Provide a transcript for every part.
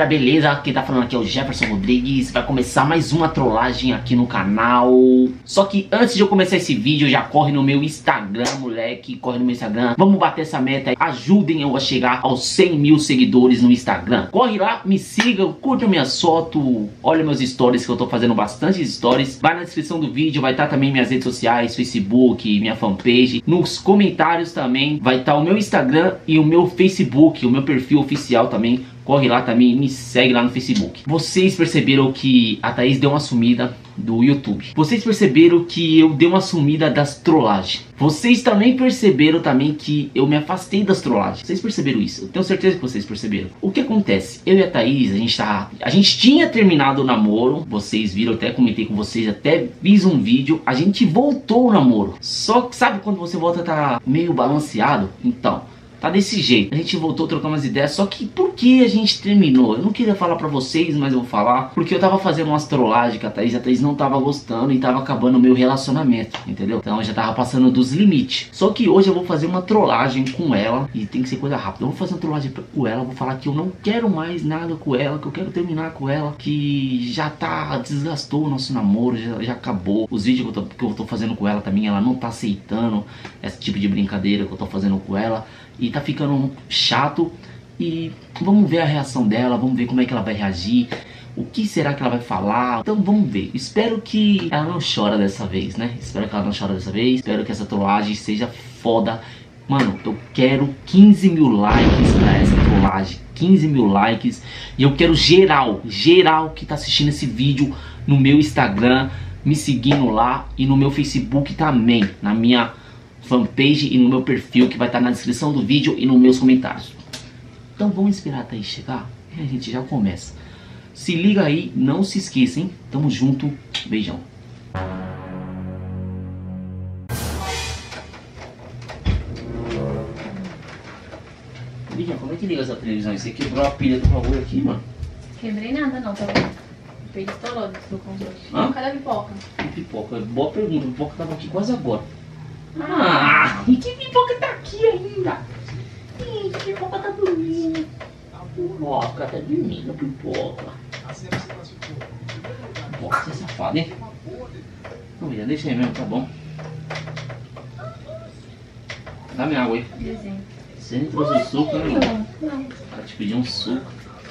beleza? Quem tá falando aqui é o Jefferson Rodrigues. Vai começar mais uma trollagem aqui no canal. Só que antes de eu começar esse vídeo, já corre no meu Instagram, moleque. Corre no meu Instagram. Vamos bater essa meta aí. Ajudem eu a chegar aos 100 mil seguidores no Instagram. Corre lá, me siga, curta minhas fotos. Olha meus stories, que eu tô fazendo bastante stories. Vai na descrição do vídeo, vai estar também minhas redes sociais, Facebook, minha fanpage. Nos comentários também vai estar o meu Instagram e o meu Facebook, o meu perfil oficial também. Corre lá também e me segue lá no Facebook. Vocês perceberam que a Thaís deu uma sumida do YouTube. Vocês perceberam que eu dei uma sumida das trollagens. Vocês também perceberam também que eu me afastei das trollagens. Vocês perceberam isso? Eu tenho certeza que vocês perceberam. O que acontece? Eu e a Thaís, a gente tinha terminado o namoro. Vocês viram, até comentei com vocês, até fiz um vídeo. A gente voltou o namoro. Só que sabe quando você volta tá meio balanceado? Então, tá desse jeito. A gente voltou a trocar umas ideias. Só que por que a gente terminou? Eu não queria falar pra vocês, mas eu vou falar. Porque eu tava fazendo umas trollagens com a Thaís não tava gostando e tava acabando o meu relacionamento, entendeu? Então eu já tava passando dos limites. Só que hoje eu vou fazer uma trollagem com ela. E tem que ser coisa rápida. Eu vou fazer uma trollagem com ela. Vou falar que eu não quero mais nada com ela. Que eu quero terminar com ela. Que já desgastou o nosso namoro. Já acabou. Os vídeos que eu tô fazendo com ela também, ela não tá aceitando esse tipo de brincadeira que eu tô fazendo com ela. E tá ficando chato. E vamos ver a reação dela. Vamos ver como é que ela vai reagir. O que será que ela vai falar? Então vamos ver. Espero que ela não chore dessa vez, né? Espero que ela não chore dessa vez. Espero que essa trollagem seja foda. Mano, eu quero 15 mil likes pra essa trollagem. 15 mil likes. E eu quero geral que tá assistindo esse vídeo no meu Instagram, me seguindo lá. E no meu Facebook também. Na minha fanpage e no meu perfil, que vai estar na descrição do vídeo e nos meus comentários. Então vamos esperar até aí chegar e a gente já começa. Se liga aí, não se esqueça, hein? Tamo junto, beijão. Beijão, como é que liga essa televisão? Você quebrou a pilha do bagulho aqui, mano? Quebrei nada não, tá bom? O peito estourou do controle. Cadê a pipoca? Que pipoca? Boa pergunta, a pipoca tava aqui quase agora. Ah, e que pipoca tá aqui ainda? Ih, que pipoca tá dormindo. A pipoca tá dormindo, pipoca. Pipoca, você é safado, hein? Não, William, deixa aí mesmo, tá bom. Dá minha água aí. Desenho. Você nem trouxe o suco, né, mano? Não. Ela te pediu um suco.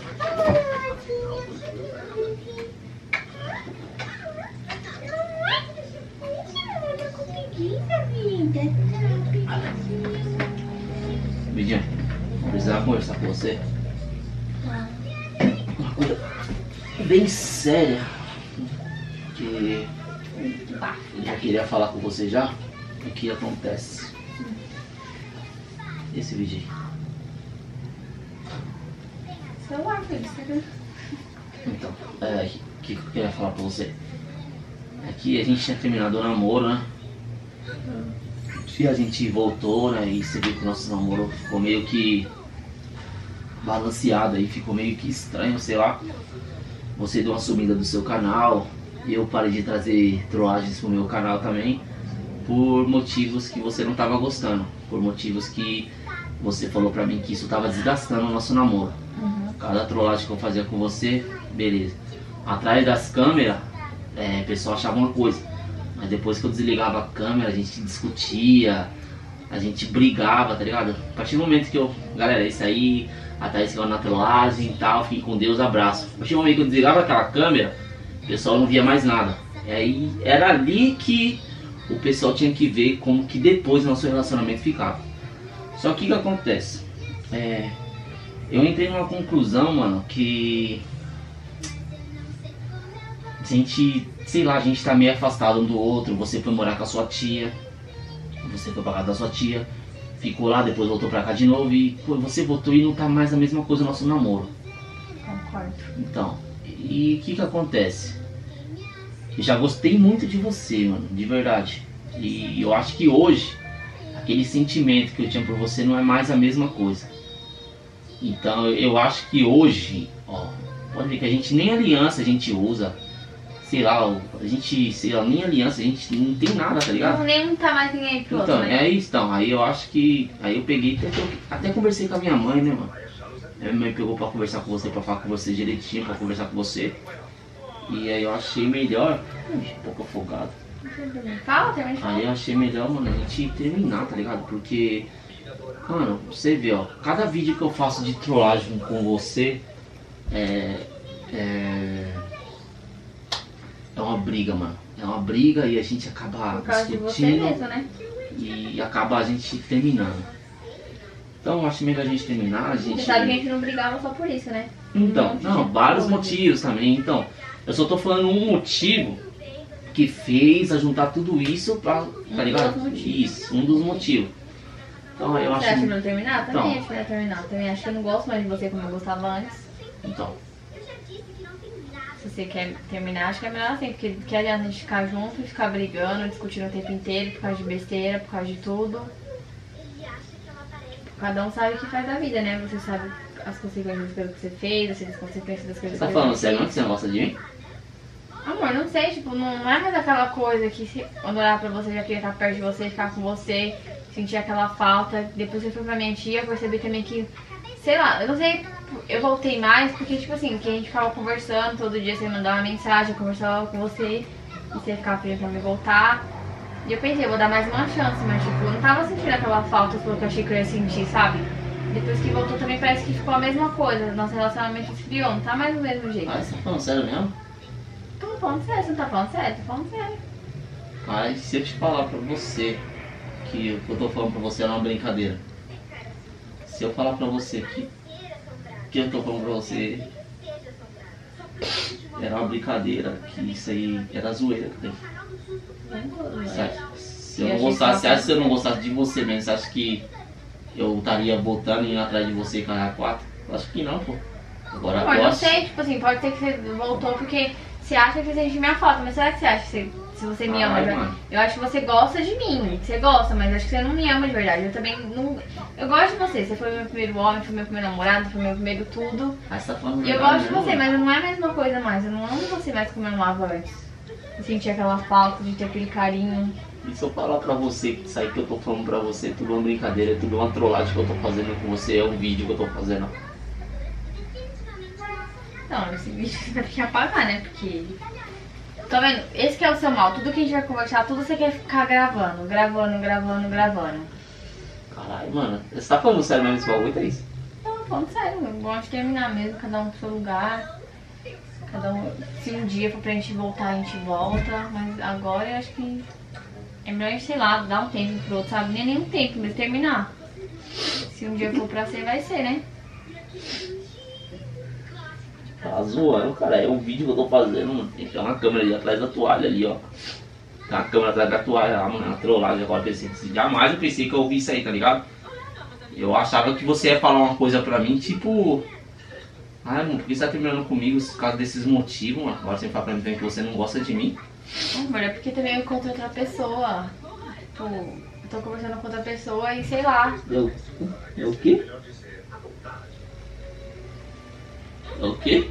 Vidinha, vou precisar conversar com você. Uma coisa bem séria. Que eu já queria falar com você já. O que acontece? Esse vídeo aí. Celular, filho, você viu? Então, o que eu queria falar pra você? É que a gente tinha terminado o namoro, né? E a gente voltou, né? E você viu que o nosso namoro ficou meio que balanceado aí, ficou meio que estranho, sei lá. Você deu uma sumida do seu canal e eu parei de trazer trollagens pro meu canal também, por motivos que você não tava gostando, por motivos que você falou pra mim que isso tava desgastando o nosso namoro. Cada trollagem que eu fazia com você, beleza. Atrás das câmeras, o pessoal achava uma coisa. Mas depois que eu desligava a câmera, a gente discutia, a gente brigava, tá ligado? A partir do momento que eu... Galera, isso aí, a Thaís ficava na trollagem e tal, fiquem com Deus, abraço. A partir do momento que eu desligava aquela câmera, o pessoal não via mais nada. E aí, era ali que o pessoal tinha que ver como que depois o nosso relacionamento ficava. Só que o que acontece? Eu entrei numa conclusão, mano, que... a gente, sei lá, a gente tá meio afastado um do outro. Você foi morar com a sua tia, você foi pra casa da sua tia, ficou lá, depois voltou pra cá de novo. E pô, você voltou e não tá mais a mesma coisa no nosso namoro. Concordo. Então, e o que acontece? Eu já gostei muito de você, mano, de verdade. E eu acho que hoje, aquele sentimento que eu tinha por você não é mais a mesma coisa. Então eu acho que hoje, ó, pode ver que a gente nem aliança a gente usa. Sei lá, a gente, sei lá, nem aliança, a gente não tem nada, tá ligado? Nem tá mais ninguém pro Então, outro, né? é isso, então, aí eu acho que, aí eu peguei, até conversei com a minha mãe, né, mano? Minha mãe pegou pra conversar com você, pra falar com você direitinho, pra conversar com você. E aí eu achei melhor. Um pouco afogado. Fala, termina. Aí eu achei melhor, mano, a gente terminar, tá ligado? Porque, mano, você vê, ó, cada vídeo que eu faço de trollagem com você é uma briga, mano. É uma briga e a gente acaba Por causa de você discutindo mesmo, né? e acaba a gente terminando. Então eu acho melhor a gente terminar, a gente... Você sabe que a gente não brigava só por isso, né? Então, Um monte não, de vários coisa. motivos também. Então, eu só tô falando um motivo que fez a juntar tudo isso pra, tá ligado? dos motivos. Isso, um dos motivos. Então eu Você acho... acha melhor terminar? Também Então. acho melhor terminar. Também acho que eu não gosto mais de você como eu gostava antes. Então, Se você quer terminar, acho que é melhor assim, porque que adianta a gente ficar junto e ficar brigando, discutindo o tempo inteiro, por causa de besteira, por causa de tudo. Cada um sabe o que faz da vida, né? Você sabe as consequências das coisas que você fez, as consequências das coisas você tá que falando você sério, não fez. que você não gosta de mim? Amor, não sei, tipo, não é mais aquela coisa que se, quando eu olhar pra você, eu já queria estar perto de você, ficar com você, sentir aquela falta. Depois você foi pra minha tia, eu percebi também que, sei lá, eu não sei, eu voltei mais porque, tipo assim, que a gente ficava conversando, todo dia você mandava uma mensagem, eu conversava com você, e você ficava pedindo pra me voltar. E eu pensei, eu vou dar mais uma chance, mas tipo, eu não tava sentindo aquela falta que eu achei que eu ia sentir, sabe? Depois que voltou também parece que ficou a mesma coisa, nosso relacionamento esfriou, não tá mais do mesmo jeito. Ah, você tá falando sério mesmo? Tô falando sério, você não tá falando sério? Tô falando sério. Mas se eu te falar pra você que o que eu tô falando pra você é uma brincadeira. Se eu falar pra você que eu tô falando pra você era uma brincadeira, que isso aí era zoeira que tem. Se eu não gostasse, você acha que se eu não gostasse de você mesmo, você acha que eu estaria voltando e indo atrás de você com a 4? Eu acho que não, pô. Agora Mas eu não acho... sei, tipo assim, pode ser que você voltou porque você acha que você sente minha falta, mas será que você acha que se você me ama? Ai, mano. Eu acho que você gosta de mim, você gosta, mas acho que você não me ama de verdade. Eu também não. Eu gosto de você, você foi meu primeiro homem, foi meu primeiro namorado, foi meu primeiro tudo. Ah, você tá falando E eu verdade, gosto de né, você, mano? mas não é a mesma coisa mais. Eu não amo você mais como eu amava antes. Eu senti aquela falta de ter aquele carinho. E se eu falar pra você que isso aí que eu tô falando pra você, tudo uma brincadeira, tudo uma trollagem que eu tô fazendo com você, é um vídeo que eu tô fazendo. Não, esse vídeo você vai ter que apagar, né? Porque. Tá vendo? Esse que é o seu mal. Tudo que a gente vai conversar, tudo você quer ficar gravando. Caralho, mano, você tá falando sério mesmo esse bagulho, é isso? Não, falando sério, eu gosto de terminar mesmo, cada um pro seu lugar. Cada um. Se um dia for pra gente voltar, a gente volta. Mas agora eu acho que é melhor a gente, sei lá, dar um tempo pro outro, sabe? Nem um tempo, mas terminar. Se um dia for pra ser, vai ser, né? Tá zoando, cara, é um vídeo que eu tô fazendo, mano. Tem uma câmera ali atrás da toalha ali, ó. Tem uma câmera atrás da toalha lá, mano, é uma trollagem. Agora eu pensei, jamais eu pensei que eu ouvi isso aí, tá ligado? Eu achava que você ia falar uma coisa pra mim, tipo... Ai, mano, por que você tá terminando comigo por causa desses motivos, mano? Agora você fala pra mim que você não gosta de mim. Amor, é porque também eu encontro outra pessoa. Tipo, eu tô conversando com outra pessoa e sei lá. É o quê? É o quê?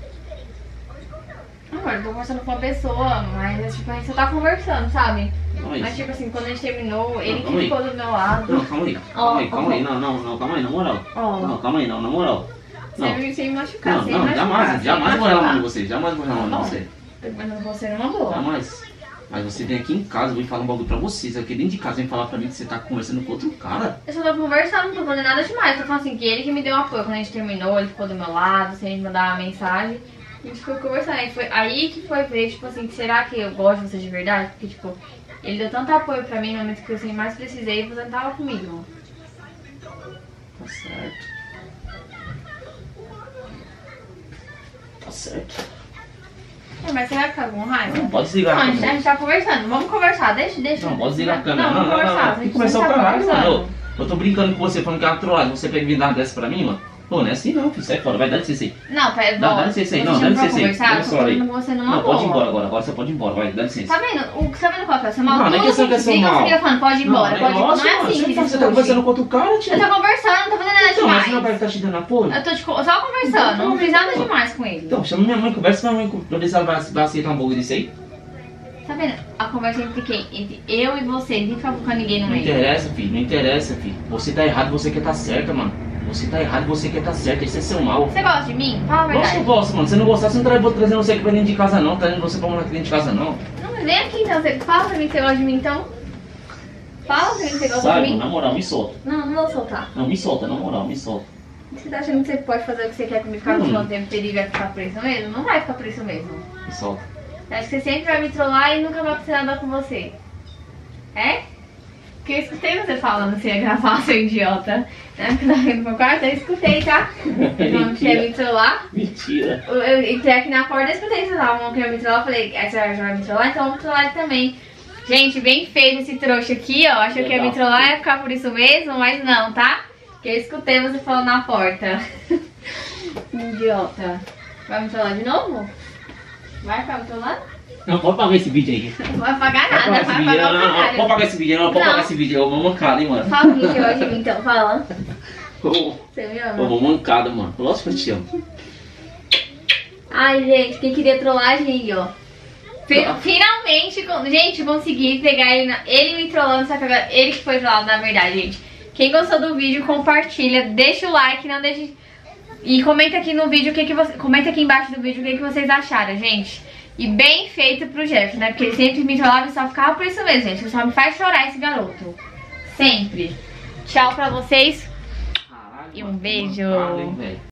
Amor, eu tô conversando com uma pessoa, mas tipo, a gente só tá conversando, sabe? Não é Mas isso. tipo assim, quando a gente terminou, ele calma que aí. ficou do meu lado. Não, calma aí, calma aí, calma aí. Não, calma aí, na moral. Ó. Não, calma aí, não, na moral. Não, Sem me machucar, não, sem me não, machucar. jamais vou relar a mão de você, jamais vou relar a mão Bom, de você. mas você não mandou. Jamais. Mas você vem aqui em casa, eu vou falar um bagulho pra você. Você aqui dentro de casa vem falar pra mim que você tá conversando com outro cara. Eu só tô conversando, não tô fazendo nada demais. Tô falando assim, que ele que me deu apoio. Quando a gente terminou, ele ficou do meu lado, sem me mandar uma mensagem. A gente ficou conversando. Aí foi aí que foi ver, tipo assim, será que eu gosto de você de verdade? Porque, tipo, ele deu tanto apoio pra mim no momento que eu assim, mais precisei e você não tava comigo. Tá certo. Tá certo. É, mas você vai ficar com raiva? Não, pode desligar Não, a a gente câmera. tá conversando. Vamos conversar, deixa. Não, pode desligar a câmera. Não, vamos conversar. Tem que começar o tá caralho, conversando. mano. Eu tô brincando com você falando que é uma trollagem. Você pega e me dá uma dessa pra mim, mano? Pô, não é assim não, filho. Sai fora, vai dar licença aí. Não, pera, Não, dá licença aí, você não, dá chama pra licença aí. conversar, Dá eu tô licença aí. falando com você numa Não, pode ir boa. embora agora. Agora você pode ir embora, vai, dá licença. Tá vendo? Tá vendo qual que é o seu mal? Não, não é Tudo questão que é seu fica, mal. você fica falando, pode ir embora, pode ir embora. Não é assim que Você tá discute. conversando com outro cara, tio. Eu tô conversando, não tô fazendo nada Então, mas você não vai demais. estar te dando apoio? Eu tô só conversando, não fiz nada Então, demais com ele. Então, chama minha mãe, conversa com minha mãe, pra ver se ela vai aceitar um pouco disso aí. Tá vendo? A conversa entre quem? Entre eu e você, ninguém fica com ninguém no Não meio. interessa, filho, não interessa, filho. Você tá errado, você quer tá certa, mano. Você tá errado, você quer tá certo, esse é seu mal. Você gosta de mim? Fala a Lógico que verdade. eu gosto, mano. Se não gostar, você não vou trazer você aqui pra dentro de casa, não. Tá indo você pra morar aqui dentro de casa, não. Não, mas vem aqui então. Fala pra mim que você gosta de mim então. Fala pra mim que você gosta Sai, de mim. mano, na moral, me solta. Não, não vou soltar. Não, me solta, na moral, me solta. Você tá achando que você pode fazer o que você quer comigo, ficar me trolando o tempo inteiro e vai ficar por isso mesmo? Não vai ficar por isso mesmo. Me solta. Acho que você sempre vai me trollar e nunca vai acontecer nada com você. É? Porque eu escutei você falando que você ia gravar, seu idiota. Né? Que tá aqui no meu quarto, eu escutei, tá? Não quer me trollar. Mentira. Eu entrei aqui na porta e escutei você lá, não quer me trollar. Eu falei, essa já vai me trollar, então vamos trollar ele também. Gente, bem feito esse trouxa aqui, ó. Achou que ia me trollar, ia ficar por isso mesmo, mas não, tá? Porque eu escutei você falando na porta. Idiota. Vai me trollar de novo? Vai ficar me trollando? Não, pode pagar esse vídeo aí. Não vai pagar nada, vai pagar o Não, caralho. pode pagar esse vídeo, não, pode pagar esse vídeo. Eu vou mancada, hein, mano. Fala o que você gosta de mim, então, fala. Eu Você me ama? vou mancada, mano. Lógico que eu te amo. Ai, gente, quem queria trollagem aí, ó. Finalmente, gente, consegui pegar ele. Ele me trollando, só que agora ele que foi trollado, na verdade, gente. Quem gostou do vídeo, compartilha, deixa o like, não deixe... E comenta aqui no vídeo o que você... Comenta aqui embaixo do vídeo o que vocês acharam, gente. E bem feito pro Jeff, né? Porque ele sempre me trollava e só ficava por isso mesmo, gente. Ele só me faz chorar esse garoto. Sempre. Tchau pra vocês. Caralho, E um mano, beijo. mancada, hein, velho.